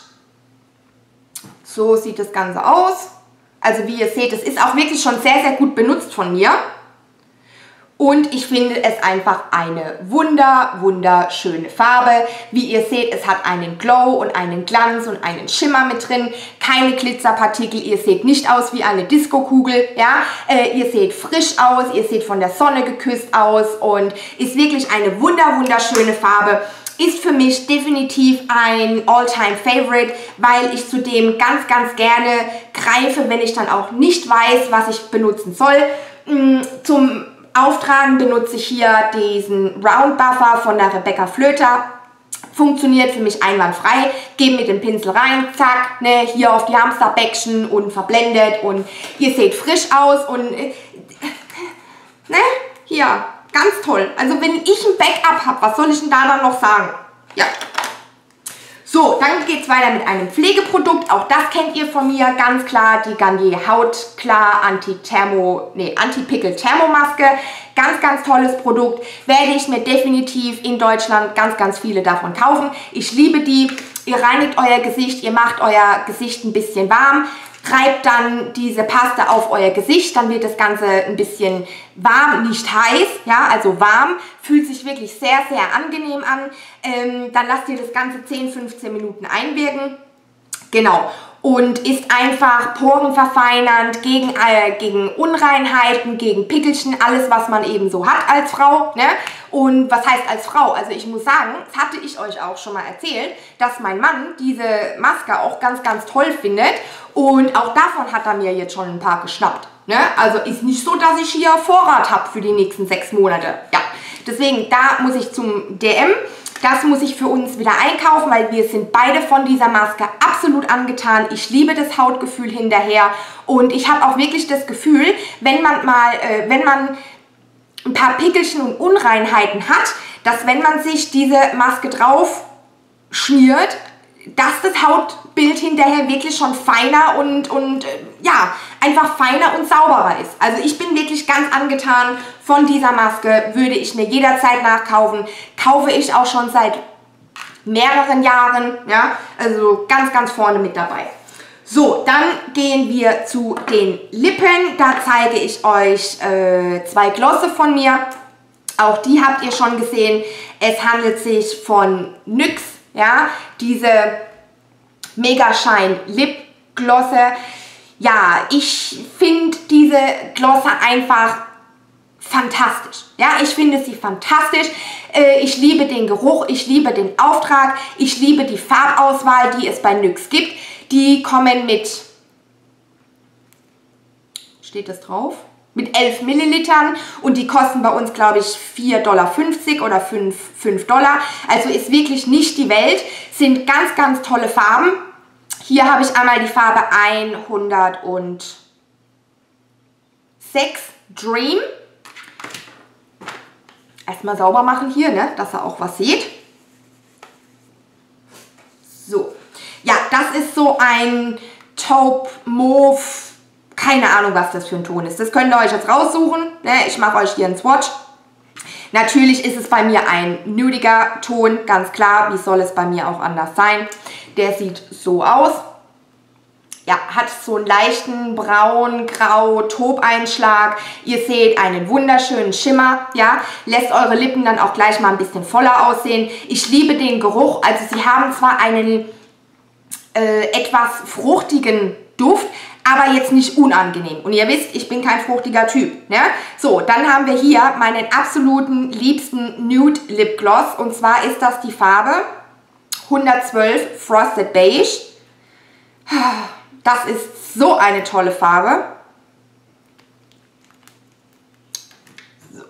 So sieht das Ganze aus. Also wie ihr seht, es ist auch wirklich schon sehr, sehr gut benutzt von mir. Und ich finde es einfach eine wunderschöne Farbe. Wie ihr seht, es hat einen Glow und einen Glanz und einen Schimmer mit drin. Keine Glitzerpartikel. Ihr seht nicht aus wie eine Disco-Kugel. Ja? Ihr seht frisch aus, ihr seht von der Sonne geküsst aus und ist wirklich eine wunderschöne Farbe. Ist für mich definitiv ein All-Time-Favorite, weil ich zudem ganz gerne greife, wenn ich dann auch nicht weiß, was ich benutzen soll. Zum Auftragen benutze ich hier diesen Round Buffer von der Rebecca Flöter. Funktioniert für mich einwandfrei. Gehe mit dem Pinsel rein, zack, ne, hier auf die Hamsterbäckchen und verblendet und ihr seht frisch aus und ne, hier. Ganz toll. Also wenn ich ein Backup habe, was soll ich denn da dann noch sagen? Ja. So, dann geht es weiter mit einem Pflegeprodukt. Auch das kennt ihr von mir, ganz klar. Die Garnier Hautklar Anti-Pickel Thermomaske. Ganz tolles Produkt. Werde ich mir definitiv in Deutschland ganz viele davon kaufen. Ich liebe die. Ihr reinigt euer Gesicht, ihr macht euer Gesicht ein bisschen warm. Reibt dann diese Paste auf euer Gesicht, dann wird das Ganze ein bisschen warm, nicht heiß, ja, also warm, fühlt sich wirklich sehr angenehm an. Dann lasst ihr das Ganze 10-15 Minuten einwirken, genau, und ist einfach porenverfeinernd, gegen Unreinheiten, gegen Pickelchen, alles was man eben so hat als Frau, ne? Und was heißt als Frau? Also ich muss sagen, das hatte ich euch auch schon mal erzählt, dass mein Mann diese Maske auch ganz toll findet und auch davon hat er mir jetzt schon ein paar geschnappt, ne? Also ist nicht so, dass ich hier Vorrat habe für die nächsten 6 Monate, ja. Deswegen, da muss ich zum DM. Das muss ich für uns wieder einkaufen, weil wir sind beide von dieser Maske absolut angetan. Ich liebe das Hautgefühl hinterher und ich habe auch wirklich das Gefühl, wenn man ein paar Pickelchen und Unreinheiten hat, dass wenn man sich diese Maske drauf schmiert, dass das Hautbild hinterher wirklich schon feiner und ja, einfach feiner und sauberer ist. Also ich bin wirklich ganz angetan von dieser Maske, würde ich mir jederzeit nachkaufen. Kaufe ich auch schon seit mehreren Jahren, ja, also ganz vorne mit dabei. So, dann gehen wir zu den Lippen. Da zeige ich euch 2 Glosse von mir. Auch die habt ihr schon gesehen. Es handelt sich von NYX, ja, diese Mega Shine Lipglosse. Ja, ich finde diese Glosse einfach fantastisch. Ja, ich finde sie fantastisch. Ich liebe den Geruch, ich liebe den Auftrag, ich liebe die Farbauswahl, die es bei NYX gibt. Die kommen mit, steht das drauf? Mit 11 Millilitern und die kosten bei uns, glaube ich, 4,50 $ oder 5 $. Also ist wirklich nicht die Welt. Sind ganz, ganz tolle Farben. Hier habe ich einmal die Farbe 106 Dream. Erstmal sauber machen hier, ne, dass ihr auch was seht. So. Ja, das ist so ein Taupe Mauve. Keine Ahnung, was das für ein Ton ist. Das könnt ihr euch jetzt raussuchen. Ne? Ich mache euch hier einen Swatch. Natürlich ist es bei mir ein nudiger Ton, ganz klar. Wie soll es bei mir auch anders sein? Der sieht so aus. Ja, hat so einen leichten braun-grau-Taubeinschlag. Ihr seht einen wunderschönen Schimmer. Ja, lässt eure Lippen dann auch gleich mal ein bisschen voller aussehen. Ich liebe den Geruch. Also sie haben zwar einen etwas fruchtigen Duft, aber jetzt nicht unangenehm. Und ihr wisst, ich bin kein fruchtiger Typ. Ne? So, dann haben wir hier meinen absoluten liebsten Nude Lip Gloss. Und zwar ist das die Farbe 112 Frosted Beige. Das ist so eine tolle Farbe. So.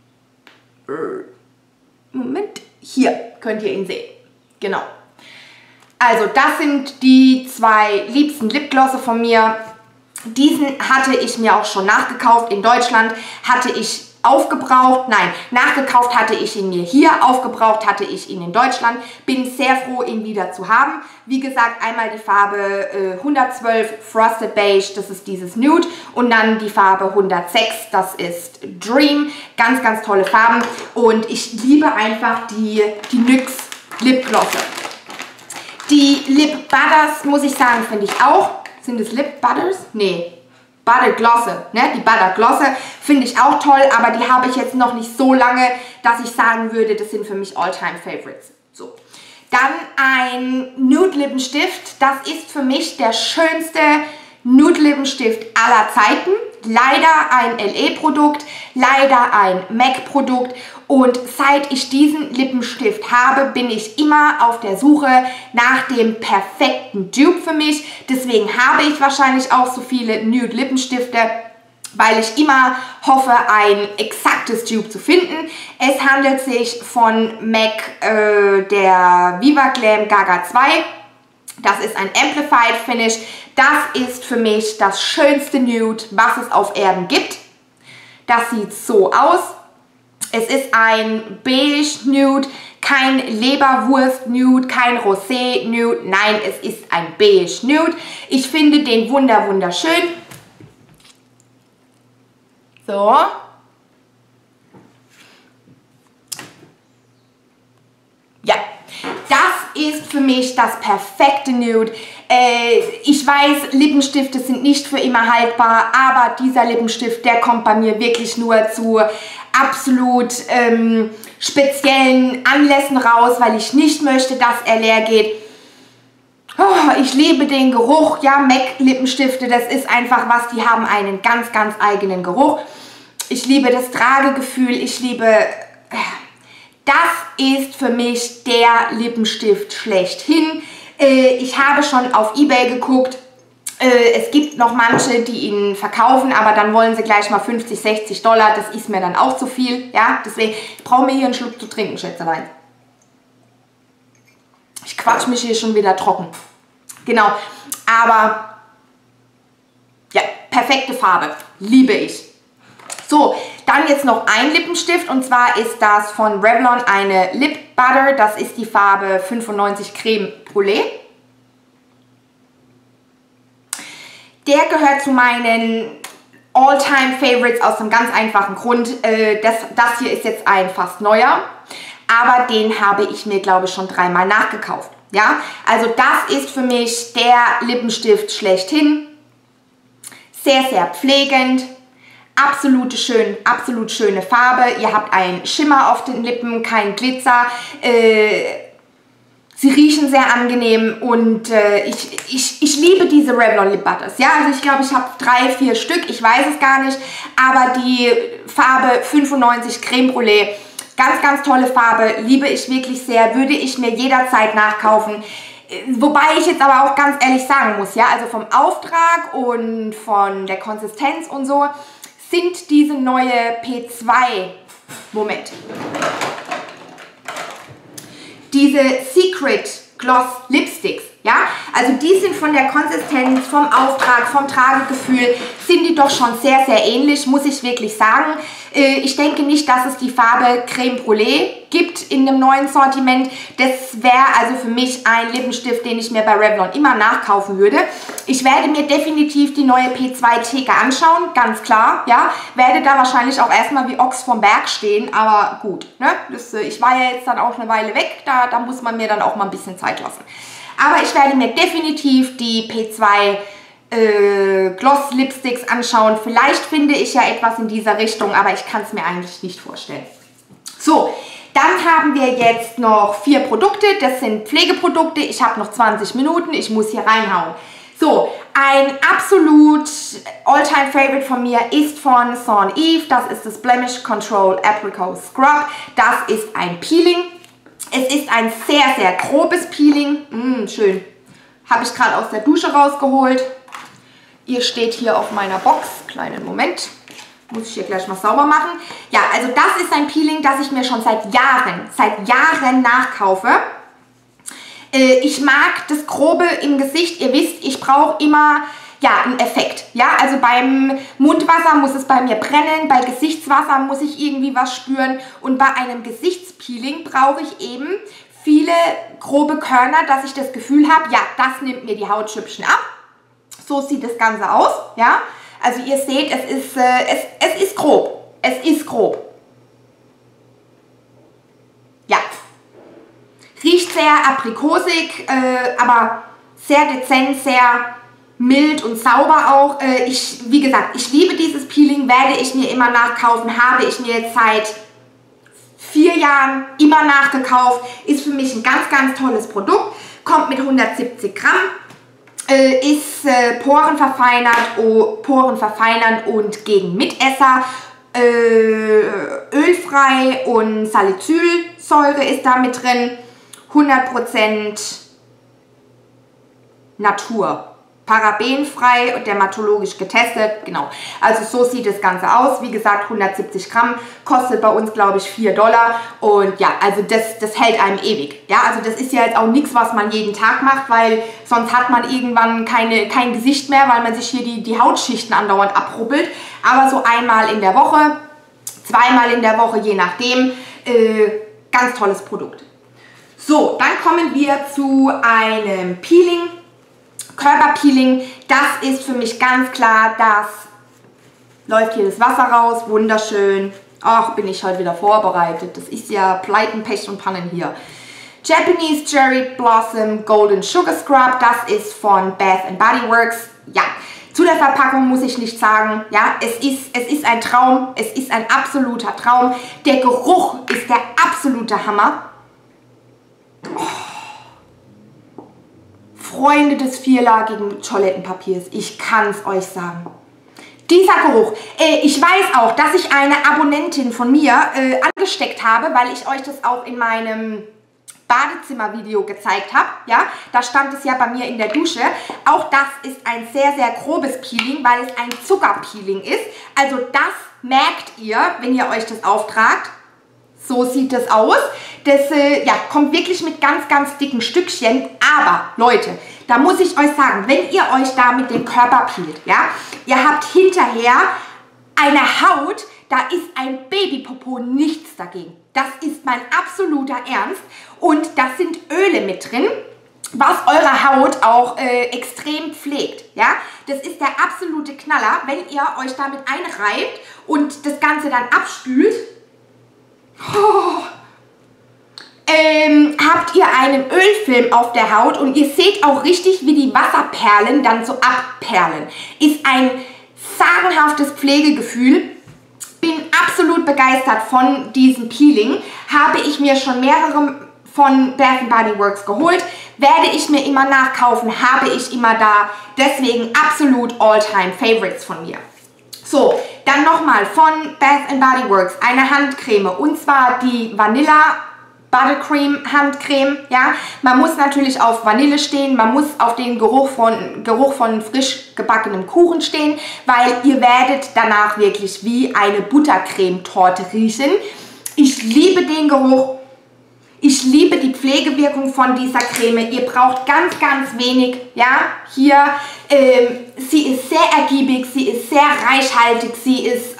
Moment, hier könnt ihr ihn sehen. Genau. Also das sind die zwei liebsten Lipglosse von mir. Diesen hatte ich mir auch schon nachgekauft. In Deutschland hatte ich aufgebraucht. Nein, nachgekauft hatte ich ihn mir hier. Aufgebraucht hatte ich ihn in Deutschland. Bin sehr froh, ihn wieder zu haben. Wie gesagt, einmal die Farbe 112 Frosted Beige. Das ist dieses Nude. Und dann die Farbe 106. Das ist Dream. Ganz, ganz tolle Farben. Und ich liebe einfach die NYX Lipglosse. Die Lip Butters, muss ich sagen, finde ich auch. Sind es Lip Butters? Nee, Butter Glosse. Ne? Die Butter Glosse finde ich auch toll, aber die habe ich jetzt noch nicht so lange, dass ich sagen würde, das sind für mich All-Time Favorites. So. Dann ein Nude Lippenstift. Das ist für mich der schönste Nude Lippenstift aller Zeiten. Leider ein LE-Produkt, leider ein MAC-Produkt. Und seit ich diesen Lippenstift habe, bin ich immer auf der Suche nach dem perfekten Dupe für mich. Deswegen habe ich wahrscheinlich auch so viele Nude Lippenstifte, weil ich immer hoffe, ein exaktes Dupe zu finden. Es handelt sich von MAC der Viva Glam Gaga 2. Das ist ein Amplified Finish. Das ist für mich das schönste Nude, was es auf Erden gibt. Das sieht so aus. Es ist ein Beige Nude, kein Leberwurst Nude, kein Rosé Nude. Nein, es ist ein Beige Nude. Ich finde den wunderschön. So. Ja, das ist für mich das perfekte Nude. Ich weiß, Lippenstifte sind nicht für immer haltbar, aber dieser Lippenstift, der kommt bei mir wirklich nur zu absolut speziellen Anlässen raus, weil ich nicht möchte, dass er leer geht. Oh, ich liebe den Geruch. Ja, MAC Lippenstifte, das ist einfach was, die haben einen ganz, ganz eigenen Geruch. Ich liebe das Tragegefühl, ich liebe... Das ist für mich der Lippenstift schlechthin. Ich habe schon auf eBay geguckt. Es gibt noch manche, die ihn verkaufen, aber dann wollen sie gleich mal 50, 60 $. Das ist mir dann auch zu viel. Ja, deswegen brauche ich mir hier einen Schluck zu trinken, Schätzelein. Ich quatsch mich hier schon wieder trocken. Genau, aber ja, perfekte Farbe. Liebe ich. So, dann jetzt noch ein Lippenstift und zwar ist das von Revlon eine Lip Butter. Das ist die Farbe 95 Creme Brûlée. Der gehört zu meinen All-Time Favorites aus einem ganz einfachen Grund. Das hier ist jetzt ein fast neuer, aber den habe ich mir, glaube ich, schon 3-mal nachgekauft. Ja, also das ist für mich der Lippenstift schlechthin. Sehr, sehr pflegend. absolut schöne Farbe. Ihr habt einen Schimmer auf den Lippen, kein Glitzer. Sie riechen sehr angenehm und ich liebe diese Revlon Lip Butters. Ja, also ich glaube, ich habe 3, 4 Stück, ich weiß es gar nicht. Aber die Farbe 95 Creme Brûlée, ganz tolle Farbe, liebe ich wirklich sehr, würde ich mir jederzeit nachkaufen. Wobei ich jetzt aber auch ganz ehrlich sagen muss, ja, also vom Auftrag und von der Konsistenz und so sind diese neue P2, Moment, diese Secret Gloss Lipsticks, ja, also die sind von der Konsistenz, vom Auftrag, vom Tragegefühl, sind die doch schon sehr ähnlich, muss ich wirklich sagen. Ich denke nicht, dass es die Farbe Creme Brûlée gibt in dem neuen Sortiment. Das wäre also für mich ein Lippenstift, den ich mir bei Revlon immer nachkaufen würde. Ich werde mir definitiv die neue P2 Theke anschauen, ganz klar, ja. Werde da wahrscheinlich auch erstmal wie Ochs vom Berg stehen, aber gut, ne? Ich war ja jetzt dann auch eine Weile weg, da muss man mir dann auch mal ein bisschen Zeit lassen. Aber ich werde mir definitiv die P2 Gloss Lipsticks anschauen. Vielleicht finde ich ja etwas in dieser Richtung, aber ich kann es mir eigentlich nicht vorstellen. So, dann haben wir jetzt noch 4 Produkte. Das sind Pflegeprodukte. Ich habe noch 20 Minuten. Ich muss hier reinhauen. So, ein absolut All-Time-Favorite von mir ist von Saint Eve. Das ist das Blemish Control Apricot Scrub. Das ist ein Peeling. Es ist ein sehr grobes Peeling. Schön. Habe ich gerade aus der Dusche rausgeholt. Ihr steht hier auf meiner Box. Kleinen Moment. Muss ich hier gleich mal sauber machen. Ja, also das ist ein Peeling, das ich mir schon seit Jahren nachkaufe. Ich mag das Grobe im Gesicht. Ihr wisst, ich brauche immer einen Effekt. Ja, also beim Mundwasser muss es bei mir brennen, bei Gesichtswasser muss ich irgendwie was spüren und bei einem Gesichtspeeling brauche ich eben viele grobe Körner, dass ich das Gefühl habe, ja, das nimmt mir die Hautschüppchen ab. So sieht das Ganze aus, ja. Also ihr seht, es ist grob. Es ist grob. Ja. Riecht sehr aprikosig, aber sehr dezent, sehr mild und sauber auch. Wie gesagt, ich liebe dieses Peeling, werde ich mir immer nachkaufen, habe ich mir jetzt seit 4 Jahren immer nachgekauft. Ist für mich ein ganz tolles Produkt. Kommt mit 170 Gramm. Ist porenverfeinernd und gegen Mitesser, ölfrei und Salicylsäure ist da mit drin, 100% Natur, parabenfrei und dermatologisch getestet, genau. Also so sieht das Ganze aus, wie gesagt 170 Gramm, kostet bei uns glaube ich $4 und ja, also das hält einem ewig. Ja, also das ist ja jetzt auch nichts, was man jeden Tag macht, weil sonst hat man irgendwann kein Gesicht mehr, weil man sich hier die Hautschichten andauernd abrubbelt. Aber so einmal in der Woche, zweimal in der Woche, je nachdem, ganz tolles Produkt. So, dann kommen wir zu einem Peeling. Körperpeeling, das ist für mich ganz klar, das läuft hier das Wasser raus, wunderschön. Ach, bin ich heute wieder vorbereitet. Das ist ja Pleiten, Pech und Pannen hier. Japanese Cherry Blossom Golden Sugar Scrub, das ist von Bath & Body Works. Ja, zu der Verpackung muss ich nichts sagen. Ja, es ist ein Traum, es ist ein absoluter Traum. Der Geruch ist der absolute Hammer. Oh. Freunde des vierlagigen Toilettenpapiers, ich kann es euch sagen. Dieser Geruch, ich weiß auch, dass ich eine Abonnentin von mir angesteckt habe, weil ich euch das auch in meinem Badezimmervideo gezeigt habe. Ja, da stand es ja bei mir in der Dusche. Auch das ist ein sehr grobes Peeling, weil es ein Zuckerpeeling ist. Also das merkt ihr, wenn ihr euch das auftragt. So sieht das aus. Das kommt wirklich mit ganz dicken Stückchen. Aber Leute, da muss ich euch sagen, wenn ihr euch da mit dem Körper peelt, ja, ihr habt hinterher eine Haut, da ist ein Babypopo nichts dagegen. Das ist mein absoluter Ernst. Und da sind Öle mit drin, was eure Haut auch extrem pflegt. Ja? Das ist der absolute Knaller, wenn ihr euch damit einreibt und das Ganze dann abspült. Habt ihr einen Ölfilm auf der Haut und ihr seht auch richtig, wie die Wasserperlen dann so abperlen. Ist ein sagenhaftes Pflegegefühl. Bin absolut begeistert von diesem Peeling. Habe ich mir schon mehrere von Bath & Body Works geholt. Werde ich mir immer nachkaufen, habe ich immer da. Deswegen absolut All-Time Favorites von mir. So, dann nochmal von Bath & Body Works eine Handcreme. Und zwar die Vanilla Buttercream Handcreme, ja. Man muss natürlich auf Vanille stehen, man muss auf den Geruch von frisch gebackenem Kuchen stehen, weil ihr werdet danach wirklich wie eine Buttercremetorte riechen. Ich liebe den Geruch, ich liebe die Pflegewirkung von dieser Creme. Ihr braucht ganz, ganz wenig, ja. Hier, sie ist sehr ergiebig, sie ist sehr reichhaltig, sie ist,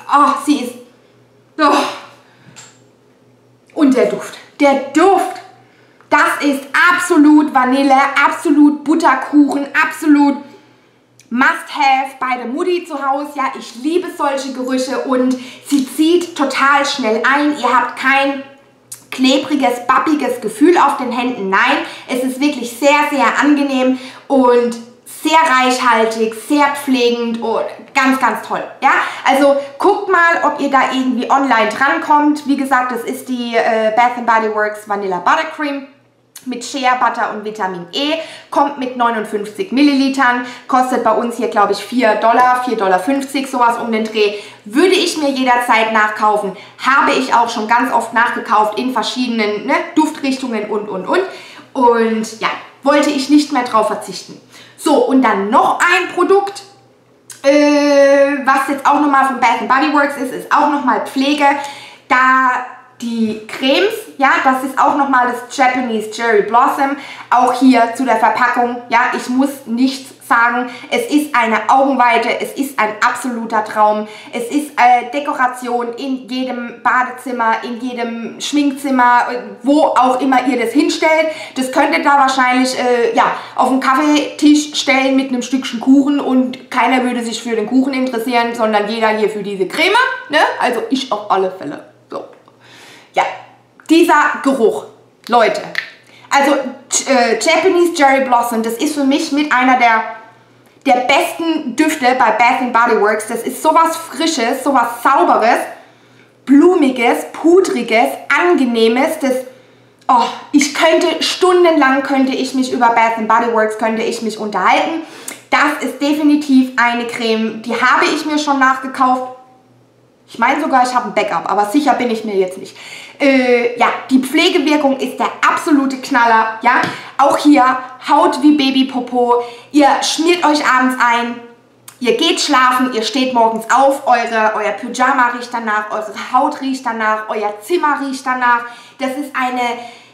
und der Duft. Der Duft, das ist absolut Vanille, absolut Butterkuchen, absolut Must-Have bei der Mutti zu Hause. Ja, ich liebe solche Gerüche und sie zieht total schnell ein. Ihr habt kein klebriges, babbiges Gefühl auf den Händen. Nein, es ist wirklich sehr, sehr angenehm und sehr reichhaltig, sehr pflegend und ganz, ganz toll. Ja, also guckt mal, ob ihr da irgendwie online drankommt. Wie gesagt, das ist die Bath & Body Works Vanilla Buttercream mit Shea Butter und Vitamin E. Kommt mit 59 Millilitern. Kostet bei uns hier, glaube ich, $4, $4,50, sowas um den Dreh. Würde ich mir jederzeit nachkaufen. Habe ich auch schon ganz oft nachgekauft in verschiedenen Duftrichtungen und. Und ja, wollte ich nicht mehr drauf verzichten. So, und dann noch ein Produkt, was jetzt auch nochmal von Bath & Body Works ist auch nochmal Pflege. Da die Cremes, ja, das ist auch nochmal das Japanese Cherry Blossom. Auch hier zu der Verpackung, ja, ich muss nichts sagen. Es ist eine Augenweide, es ist ein absoluter Traum. Es ist Dekoration in jedem Badezimmer, in jedem Schminkzimmer, wo auch immer ihr das hinstellt. Das könnt ihr da wahrscheinlich ja, auf den Kaffeetisch stellen mit einem Stückchen Kuchen und keiner würde sich für den Kuchen interessieren, sondern jeder hier für diese Creme. Ne? Also ich auf alle Fälle. So. Ja, dieser Geruch, Leute. Also Japanese Cherry Blossom, das ist für mich mit einer der besten Düfte bei Bath & Body Works. Das ist sowas Frisches, sowas Sauberes, Blumiges, Pudriges, Angenehmes. Das, oh, ich könnte stundenlang mich über Bath & Body Works unterhalten. Das ist definitiv eine Creme, die habe ich mir schon nachgekauft. Ich meine sogar, ich habe ein Backup, aber sicher bin ich mir jetzt nicht. Ja, die Pflegewirkung ist der absolute Knaller. Ja, auch hier Haut wie Babypopo. Ihr schmiert euch abends ein, ihr geht schlafen, ihr steht morgens auf, euer Pyjama riecht danach, eure Haut riecht danach, euer Zimmer riecht danach. Das ist eine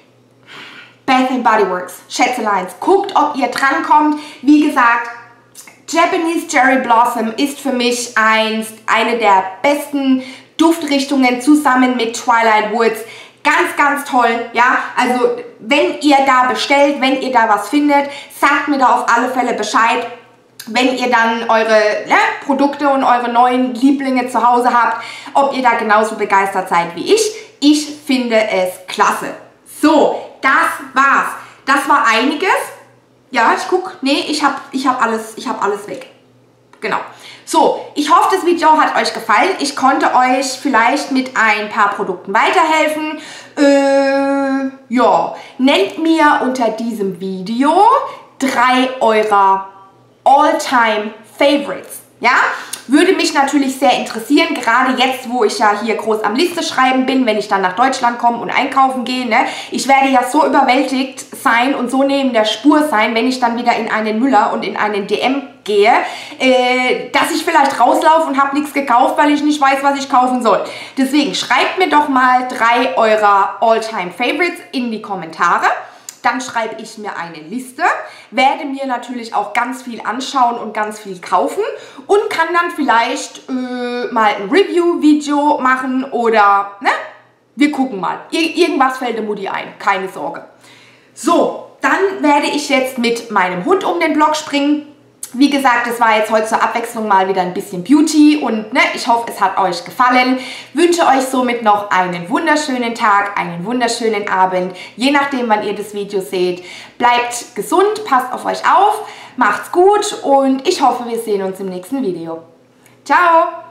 Bath & Body Works, Schätzeleins. Guckt, ob ihr drankommt. Wie gesagt, Japanese Cherry Blossom ist für mich eine der besten Duftrichtungen zusammen mit Twilight Woods. Ganz, ganz toll, ja, also wenn ihr da bestellt, wenn ihr da was findet, sagt mir da auf alle Fälle Bescheid, wenn ihr dann eure Produkte und eure neuen Lieblinge zu Hause habt, ob ihr da genauso begeistert seid wie ich. Ich finde es klasse. So, das war's. Das war einiges. Ja, ich gucke. Nee, ich hab alles weg. Genau. So, ich hoffe, das Video hat euch gefallen. Ich konnte euch vielleicht mit ein paar Produkten weiterhelfen. Ja, nennt mir unter diesem Video 3 eurer All-Time Favorites. Ja, würde mich natürlich sehr interessieren, gerade jetzt, wo ich ja hier groß am Liste schreiben bin, wenn ich dann nach Deutschland komme und einkaufen gehe. Ne? Ich werde ja so überwältigt sein und so neben der Spur sein, wenn ich dann wieder in einen Müller und in einen DM gehe, dass ich vielleicht rauslaufe und habe nichts gekauft, weil ich nicht weiß, was ich kaufen soll. Deswegen schreibt mir doch mal 3 eurer All-Time Favorites in die Kommentare. Dann schreibe ich mir eine Liste, werde mir natürlich auch ganz viel anschauen und ganz viel kaufen und kann dann vielleicht mal ein Review-Video machen oder, ne, wir gucken mal. Irgendwas fällt der Mutti ein, keine Sorge. So, dann werde ich jetzt mit meinem Hund um den Block springen. Wie gesagt, das war jetzt heute zur Abwechslung mal wieder ein bisschen Beauty und ne, ich hoffe, es hat euch gefallen. Wünsche euch somit noch einen wunderschönen Tag, einen wunderschönen Abend, je nachdem, wann ihr das Video seht. Bleibt gesund, passt auf euch auf, macht's gut und ich hoffe, wir sehen uns im nächsten Video. Ciao!